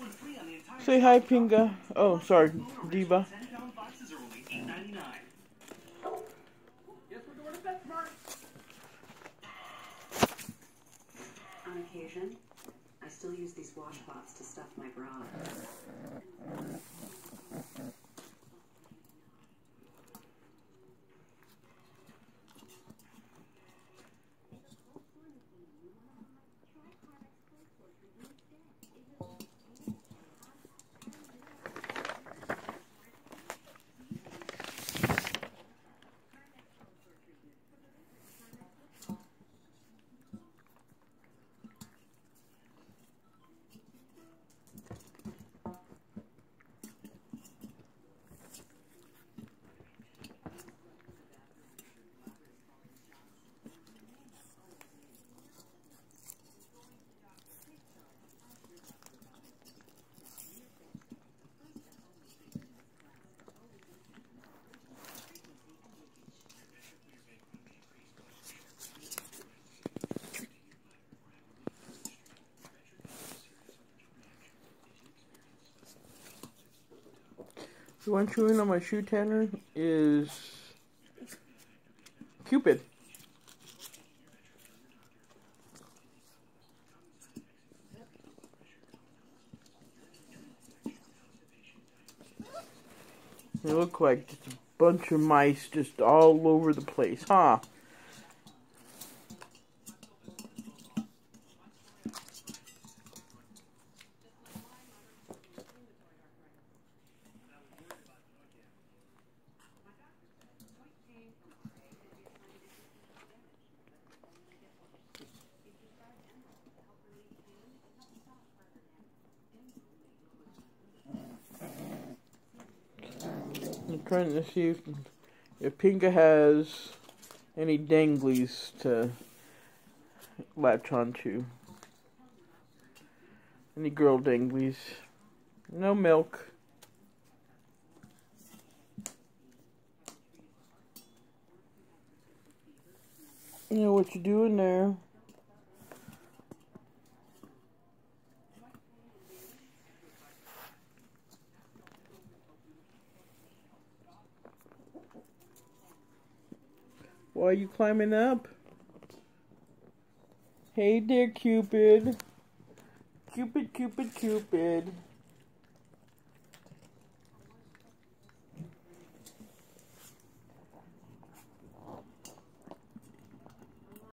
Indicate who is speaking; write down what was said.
Speaker 1: Say hi, Pinga. Oh, sorry, Diva.
Speaker 2: On occasion, I still use these washcloths to stuff my bra.
Speaker 1: The one chewing on my shoe tanner is Cupid. They look like just a bunch of mice just all over the place, huh? I'm trying to see if Pinga has any danglies to latch onto. Any girl danglies. No milk. You know what you're doing there. Why are you climbing up? Hey there, Cupid. Cupid, Cupid, Cupid.